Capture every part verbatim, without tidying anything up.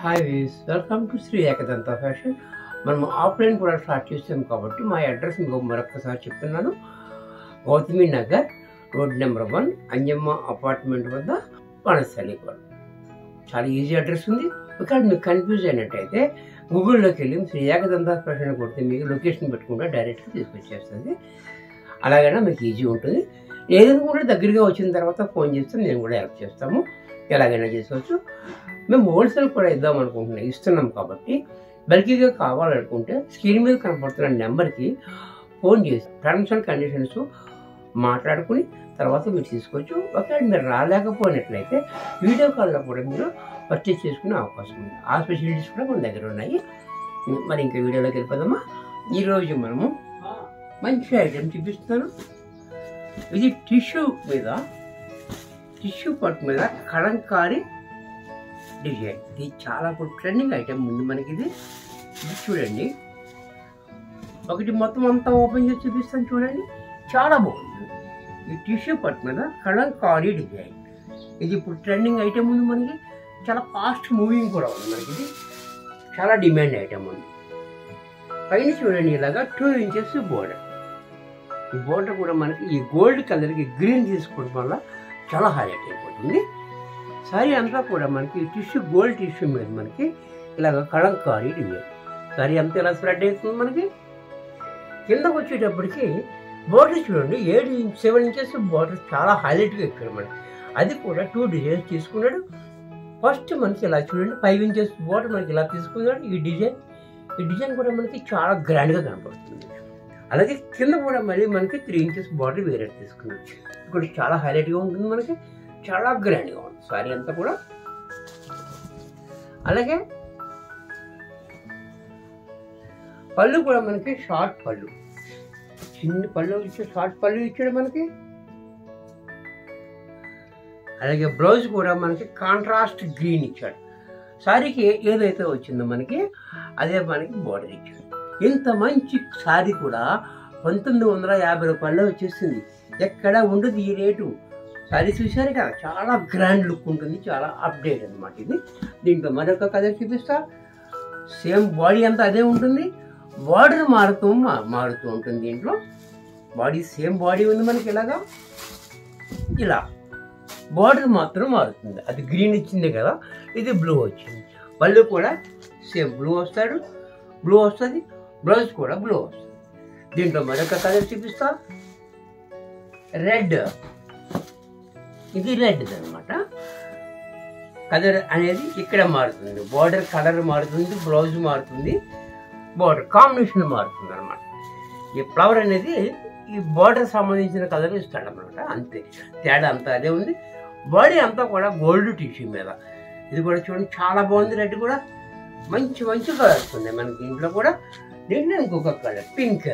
Hi views welcome to Shri Ekadanta fashion. మనం offline కూడా start చేస్తాం కాబట్టి మా అడ్రస్ మీకు మరొకసారి చెప్తున్నాను. Gautami Nagar road number one Anjamma apartment వద్ద వనస్థలి కూడా చాలా ఈజీ అడ్రస్ ఉంది. ఇక్కడ మీకు కన్ఫ్యూజ్ అయినట్టయితే గూగుల్లోకి వెళ్ళి శ్రీ ఏకదంత ఫ్యాషన్ కొడితే మీకు లొకేషన్ పెట్టుకుంటే డైరెక్ట్గా తీసుకొచ్చేస్తుంది. అలాగైనా మీకు ఈజీ ఉంటుంది. ఏదైనా కూడా దగ్గరగా వచ్చిన తర్వాత ఫోన్ చేస్తే నేను కూడా హెల్ప్ చేస్తాము. ఎలాగైనా చేసుకోవచ్చు. మేము హోల్సేల్ కూడా ఇద్దాం అనుకుంటున్నాం, ఇస్తున్నాం కాబట్టి బల్కీగా కావాలనుకుంటే స్క్రీన్ మీద కనపడుతున్న నెంబర్కి ఫోన్ చేసి టర్మ్స్ అండ్ కండిషన్స్ మాట్లాడుకుని తర్వాత మీరు తీసుకోవచ్చు. ఒకవేళ మీరు రాలేకపోయినట్లయితే వీడియో కాల్లో కూడా మీరు పర్చేస్ చేసుకునే అవకాశం ఉంది. ఆ ఫెసిలిటీస్ కూడా మన దగ్గర ఉన్నాయి. మరి ఇంకా వీడియోలోకి వెళ్ళిపోదామా. ఈరోజు మనము మంచి ఐటెం చూపిస్తున్నాను. ఇది టిష్యూ మీద టిష్యూ పట్టు మీద కలంకారీ డిజైన్. ఇది చాలా ఇప్పుడు ట్రెండింగ్ ఐటెం ఉంది మనకి. ఇది ఇది చూడండి, ఒకటి మొత్తం అంతా ఓపెన్ చేసి చూపిస్తాను చూడండి. చాలా బాగుంది. ఈ టిష్యూ పట్టు మీద కలంకారీ డిజైన్. ఇది ఇప్పుడు ట్రెండింగ్ ఐటెం ఉంది మనకి. చాలా ఫాస్ట్ మూవింగ్ కూడా ఉంది మనకి. ఇది చాలా డిమాండ్ ఐటెం ఉంది. పైన చూడండి ఇలాగా టూ ఇంచెస్ బోర్డర్. ఈ బోర్డర్ కూడా మనకి ఈ గోల్డ్ కలర్కి గ్రీన్ తీసుకోవడం వల్ల చాలా హైలైట్ అయిపోతుంది. సారీ అంతా కూడా మనకి టిష్యూ గోల్డ్ టిష్యూ మీద మనకి ఇలాగ కలంకారీ డిజైన్. సారీ అంతా ఇలా స్ప్రెడ్ అవుతుంది మనకి. కిందకు వచ్చేటప్పటికి బోర్డర్ చూడండి, ఏడు ఇంచ్ సెవెన్ ఇంచెస్ బోర్డర్ చాలా హైలైట్గా ఇచ్చాడు మనకి. అది కూడా టూ డిజైన్స్ తీసుకున్నాడు. ఫస్ట్ మనకి ఇలా చూడండి, ఫైవ్ ఇంచెస్ బోర్డర్ మనకి ఇలా తీసుకున్నాడు. ఈ డిజైన్ ఈ డిజైన్ కూడా మనకి చాలా గ్రాండ్గా కనపడుతుంది. అలాగే కింద కూడా మళ్ళీ మనకి త్రీ ఇంచెస్ బార్డర్ వేరే తీసుకున్నాం. ఇప్పుడు చాలా హైలైట్గా ఉంటుంది మనకి, చాలా గ్రాండ్గా ఉంది సారీ అంతా కూడా. అలాగే పళ్ళు కూడా మనకి షార్ట్ పళ్ళు, చిన్న పళ్ళు ఇచ్చే షార్ట్ పళ్ళు ఇచ్చాడు మనకి. అలాగే బ్లౌజ్ కూడా మనకి కాంట్రాస్ట్ గ్రీన్ ఇచ్చాడు. సారీకి ఏదైతే వచ్చిందో మనకి అదే మనకి బార్డర్ ఇచ్చాడు. ఇంత మంచి సారీ కూడా పంతొమ్మిది వందల యాభై రూపాయల్లో వచ్చేసింది. ఎక్కడ ఉండదు ఈ రేటు. సారీ చూసారు కదా, చాలా గ్రాండ్ లుక్ ఉంటుంది, చాలా అప్డేట్ అనమాట ఇది. దీంట్లో మరొక కలర్ చూపిస్తా. సేమ్ బాడీ అంతా అదే ఉంటుంది, బార్డర్ మారుతూ మారుతూ ఉంటుంది. దీంట్లో బాడీ సేమ్ బాడీ ఉంది మనకి. ఇలాగా ఇలా బార్డర్ మాత్రం మారుతుంది. అది గ్రీన్ ఇచ్చింది కదా, ఇది బ్లూ వచ్చింది. పళ్ళు కూడా సేమ్ బ్లూ వస్తాడు, బ్లూ వస్తుంది. బ్లౌజ్ కూడా బ్లూ వస్తుంది. దీంట్లో మరొక కలర్ చూపిస్తా. రెడ్. ఇది రెడ్ అనమాట. కలర్ అనేది ఇక్కడ మారుతుంది, బార్డర్ కలర్ మారుతుంది, బ్లౌజ్ మారుతుంది, బార్డర్ కాంబినేషన్ మారుతుంది అనమాట. ఈ ఫ్లవర్ అనేది ఈ బార్డర్ సంబంధించిన కలర్ ఇస్తాడు అనమాట. అంతే, తేడా అంతా అదే ఉంది. బాడీ అంతా కూడా గోల్డ్ టిష్యూ మీద. ఇది కూడా చూడండి చాలా బాగుంది. రెడ్ కూడా మంచి మంచి కలర్స్ ఉన్నాయి మనకి ఇంట్లో కూడా. దీంట్లో ఇంకొక colour pink.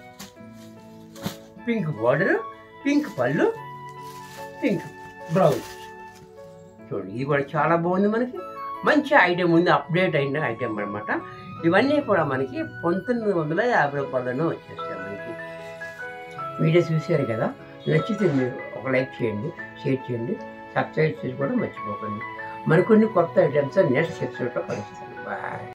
Pink border, pink పళ్ళు, పింక్ బ్లౌజ్. చూడండి ఇది కూడా చాలా బాగుంది మనకి. మంచి ఐటెం ఉంది, అప్డేట్ అయిన ఐటెం అనమాట. ఇవన్నీ కూడా మనకి పంతొమ్మిది వందల యాభై రూపాయలను వచ్చేస్తాయి మనకి. వీడియో చూసారు కదా, నచ్చితే మీరు ఒక లైక్ చేయండి, షేర్ చేయండి, సబ్స్క్రైబ్ చేసుకోవడం మర్చిపోకండి. మరికొన్ని కొత్త ఐటమ్స్ నెక్స్ట్ ఎపిసోడ్లో కలుస్తాను. బాయ్.